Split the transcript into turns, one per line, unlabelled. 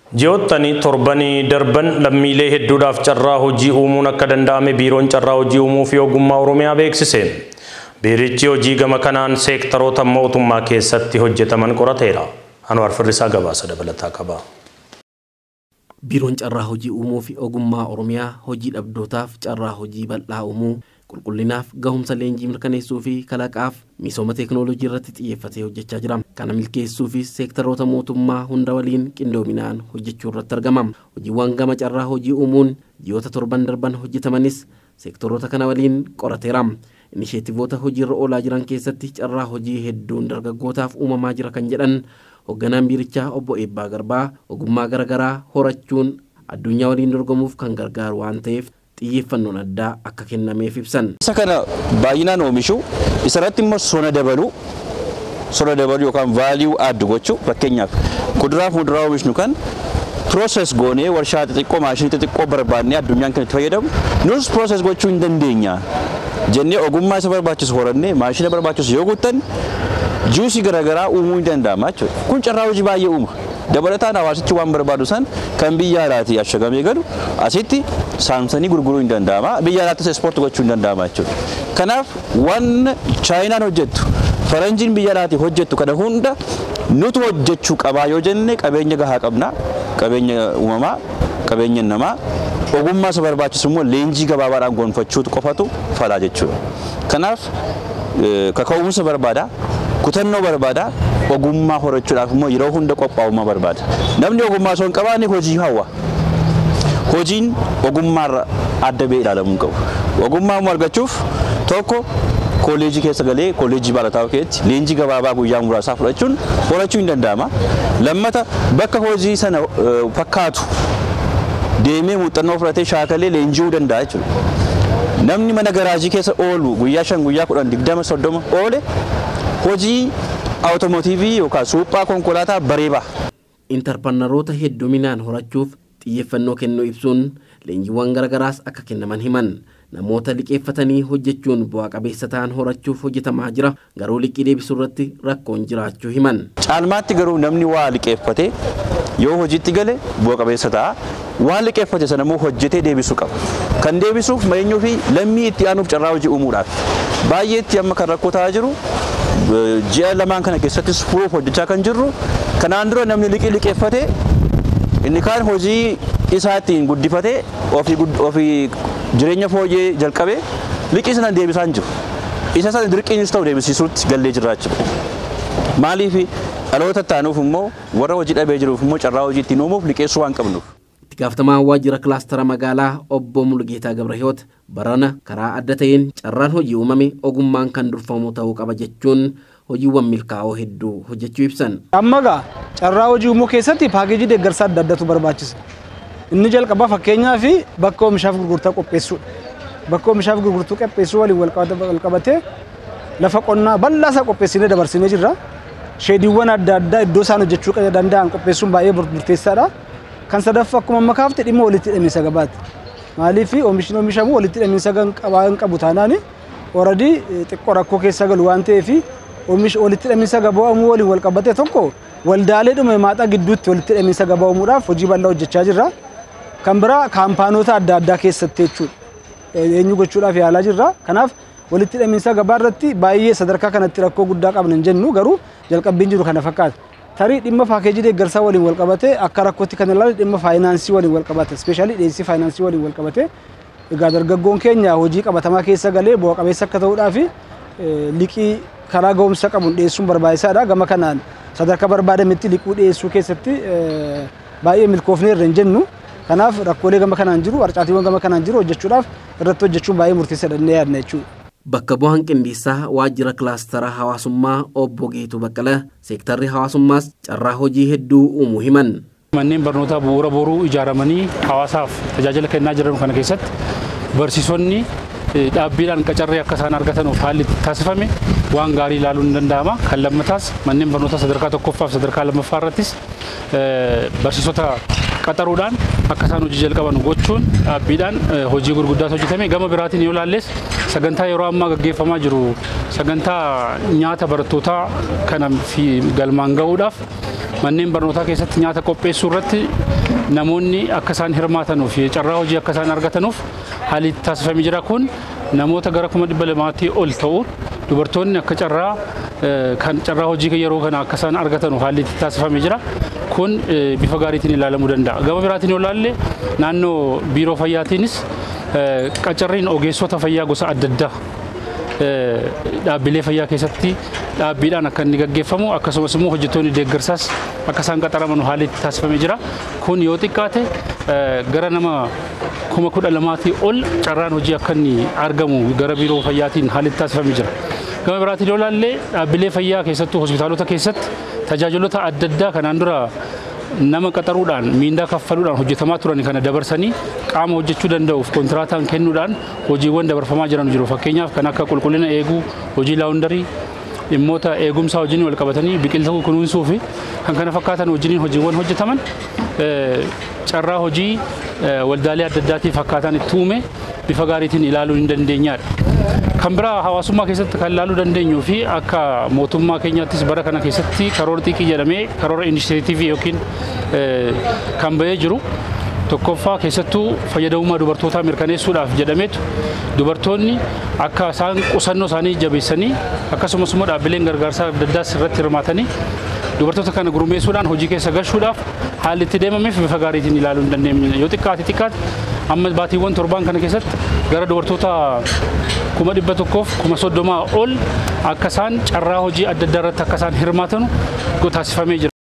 Ji'ootni torbanii darban lammiilee hedduudhaaf carraa hojii uumuun akka danda'ame biiroon carraa hojii uumuu fi ogummaa Oromiyaa beeksise. Biirichi hojii gama kanaan seektaroota mootummaa keessatti hojjetaman qorateera. Anwar Firrisaa gabaasa dabalataa qaba.
Biiroon carraa hojii uumuu fi ogummaa Oromiyaa hojii dhabdootaaf carraa hojii bal'aa uumuu, qulqullinaaf gahumsa leenjii mirkaneessuu fi kalaqaaf misooma teekinooloojii irratti xiyyeeffatee hojjechaa jira. Kana milkeessuu fi seektaroota mootummaa hunda waliin qindoominaan hojjechuu irratti argama. Hojiiwwan gama carraa hojii uumuun ji'oota torban darban hojjetamanis seektaroota kana waliin qorateera. Inisheetivoota hojiirra oolaa jiran keessatti carraa hojii hedduun dargaggootaaf uumamaa jira kan jedhan hoogganaan biirichaa obbo Eebbaa Garbaa ogummaa garaagaraa horachuun addunyaa waliin dorgomuuf kan gargaaru waan ta'eef xiyyeeffannoon addaa akka kennameef ibsan.
Isa kana baay'inaan oomishu isarratti immoo sona dabalu yookaan value add gochuu fakkeenyaaf kuduraa fi muduraa oomishnu kan process goonee warshaa xixiqqoo maashinii xixiqqoo barbaadnee addunyaan kan itti fayyadamu nus process gochuu hin dandeenya jennee ogummaa isa barbaachisu horannee maashina barbaachisu yoo guuttan juusii garaagaraa uumuu hin danda'ama jechuudha. Kun carraa hojii baay'ee uuma. Dabalataan hawaasichi waan barbaadu san kan biyya alaatii ashagamee galu asitti saamsanii gurguruu hin danda'ama. Biyya alaattis ispoortii gochuu hin danda'ama jechuudha. Kanaaf waan Chaayinaan hojjettu, Faranjiin biyya alaatii hojjettu kana hunda nutu hojjechuu qabaa yoo jenne qabeenya gahaa qabna. Qabeenya uumamaa, qabeenya namaa, ogummaa isa barbaachisu immoo leenjii gabaabaadhaan gonfachuutu qofatu falaa jechuudha. Kanaaf kaka'umsa barbaada, kutannoo barbaada, ogummaa horachuudhaaf immoo yeroo hunda qophaa'ummaa barbaada. Namni ogummaa osoo hin qabaanne hojii hawwa. Hojiin ogummaarra adda ba'ee ilaalamuu qabu. Ogummaa argachuuf tokko kolleejii keessa galee kolleejii barataa keessatti leenjii gabaabaa guyyaa muraasaa fudhachuun horachuu hin danda'ama. Lammata bakka hojii sana fakkaatu deemee muuxannoo fudhatee shaakalee leenji'uu danda'a jechuudha. Namni mana garaajii keessa oolu guyyaa 5 guyyaa 10 20 30 oole hojii awutoomotiivii yookaan suuphaa konkolaataa bareebaa.
Interpreneroota hedduminaan horachuuf xiyyeeffannoo kennuu ibsuun leenjiiwwan garaagaraas akka kennaman himan. Namoota liqeeffatanii hojjechuun bu'aa qabeessa ta'an horachuuf hojjetamaa jira. Garuu liqii deebisuu irratti rakkoon jiraachuu himan.
Caalmaatti garuu namni waa liqeeffate yoo hojiitti gale bu'aa qabeessa ta'a. Waan liqeeffate sana immoo hojjetee deebisuu qaba. Kan deebisuuf meenyuu fi lammii itti aanuuf carraa hojii uumuudhaaf. Baay'eetti amma kan rakkoo ta'aa jiru ji'a lamaan kana keessattis furuuf hojjechaa kan jirru kanaan dura namni liqeeffate inni kaan hojii isaatiin guddifatee ofii jireenya fooyyee jalqabee liqii sana deebisaa hin jiru. Isa sana dirqiinis ta'u deebisiisuutti gallee jiraachuu. Maaliif dhaloota taanuuf immoo warra hojii dhabee jiruuf immoo carraa hojii ittiin uumuuf liqeessuu waan qabnuuf.
Itti gaafatamaa waajjira kilaastara magaalaa obbo Mulgeetaa Gabrahiyoot barana karaa adda ta'een carraan hojii uumame ogummaan kan durfamu ta'uu qaba jechuun hojiiwwan milkaa'oo hedduu hojjechuu ibsan.
Amma gaa carraa hojii uumuu keessatti paakeejii deeggarsaa adda addaatu barbaachisa. Inni jalqabaa fakkeenyaaf bakka oomishaaf gurgurtaa qopheessuudha. Bakka oomishaaf gurgurtuu qopheessuu waliin wal qabatee lafa qonnaa bal'aa isaa qopheessinee dabarsinee jirra. Sheediiwwan adda addaa iddoo isaan hojjechuu danda'an qopheessuun baay'ee murteessaadha. Kan sadaffaa akkuma amma kaafte dhimma walitti hidhamiinsa gabaati. Maaliif oomishni oomishamu walitti hidhamiinsa qabu taanaan oradii xiqqoo rakkoo keessa galu waan ta'eef oomishi walitti hidhamiinsa gabaa uumuu waliin wal qabatee tokko waldaalee dhuma maaxaa gidduutti walitti hidhamiinsa gabaa uumuudhaaf hojii bal'aa hojjechaa jirra. Kan biraa kaampaanoota adda addaa keessatti jechuudha. Eenyu gochuudhaaf yaalaa jirra. Kanaaf walitti hidhamiinsa gabaa irratti baay'ee sadarkaa kanatti rakkoo guddaa qabna hin jennu garuu jalqabbiin jiru kana fakkaata. Tarii dhimma paakeejii deeggarsaa waliin wal qabatee akka rakkootti kan ilaalu dhimma faayinaansii waliin wal qabate ispeeshaalii dhiyeessii faayinaansii waliin wal qabate egaa dargaggoon keenya hojii qabatamaa keessa galee bu'a qabeessa akka ta'uudhaaf liqii karaa ga'umsa qabuun dhiyeessuun barbaachisaadha. Gama kanaan sadarkaa barbaadametti liqii dhiyeessuu keessatti baay'ee milkoofneerra hin jennu. Kanaaf rakkoolee gama kanaan jiru harcaatiiwwan gama kanaan jiru hojjechuudhaaf irratti hojjechuun baay'ee murteessaadha jennee yaadna jechuudha.
Bakka bu'aan qindeessaa waajjira kilaastara hawaasummaa obbo Geetuu Baqqala seektarri hawaasummaas carraa hojii hedduu uumuu himan.
Manneen barnootaa bu'uura boruu ijaaramanii hawaasaaf tajaajila kennaa jiran kana keessatti barsiisonni dhaabbiidhaan qacarree akka isaan argatanuuf haalli taasifame waan gaarii ilaaluun ni danda'ama. Kan lammataas manneen barnootaa sadarkaa tokkoffaa fi sadarkaa lammaffaa irrattis barsiisota qaxaruudhaan akka isaan hojii jalqaban gochuun dhaabbiidhaan hojii gurguddaatu hojjetame. Gama biraatiin yoo ilaalles sagantaa yeroo ammaa gaggeeffamaa jiru sagantaa nyaata barattootaa kana galmaan ga'uudhaaf manneen barnootaa keessatti nyaata qopheessuu irratti namoonni akka isaan hirmaatanuuf carraa hojii akka isaan argatanuuf haalli taasifamee jira. Kun namoota gara 200 ol ta'uun dubartoonni akka carraa hojii yeroo kana akka isaan argatanu haalli taasifamee jira. Kun bifa gaariitiin ilaalamuu danda'a. Gama biraatiin yoo ilaalle naannoo biiroo fayyaatiinis qacarriin ogeessota fayyaa gosa adda addaa dhaabbilee fayyaa keessatti dhaabbiidhaan akka inni gaggeeffamu akkasumas immoo hojjettoonni deeggarsaas akka isaan qaxaraman haalli taasifamee jira. Kun yoo xiqqaate gara nama 12,000 ol carraan hojii akka inni argamu gara biiroo fayyaatiin haalli taasifamee jira. Gama biraatiin yoo ilaalle dhaabbilee fayyaa keessattuu hospitaalota keessatti tajaajiloota adda addaa kanaan dura nama qaxaruudhaan miindaa kaffaluudhaan hojjetamaa turan kana dabarsanii qaama hojjechuu danda'uuf kontiraataan kennuudhaan hojiiwwan dabarfamaa jiran jiru. Fakkeenyaaf kan akka qulqullina eeguu, hojii laawundarii, dhimmoota eegumsaa wajjin wal qabatanii biqiltuu kunuunsuu fi kan kana fakkaatan wajjin hojiiwwan hojjetaman carraa hojii waldaalee adda addaatiif akkaataan itti uume bifa gaariitiin ilaaluu hin dandeenyaadha. Kan biraa hawaasummaa keessatti kan ilaaluu dandeenyuu fi akka mootummaa keenyaattis bara kana keessatti karoora xiqqii jedhamee karoora inishiyatiivii yookiin kan bahee jiru. Tokkoffaa keessattuu fayyadamummaa dubartootaa mirkaneessuudhaaf jedhameetu dubartoonni akka isaan qusannoo isaanii jabeessanii akkasumas immoo dhaabbileen gargaarsaa adda addaas irratti hirmaatanii dubartoota kana gurmeessuudhaan hojii keessa galchuudhaaf haalli itti deemameef bifa gaariitiin ilaaluu hin dandeenye. Yoo xiqqaate amma baatiiwwan torbaan kana keessatti gara dubartoota 100,000 ol akka isaan carraa hojii adda addaa irratti akka isaan hirmaatanu taasifamee jira.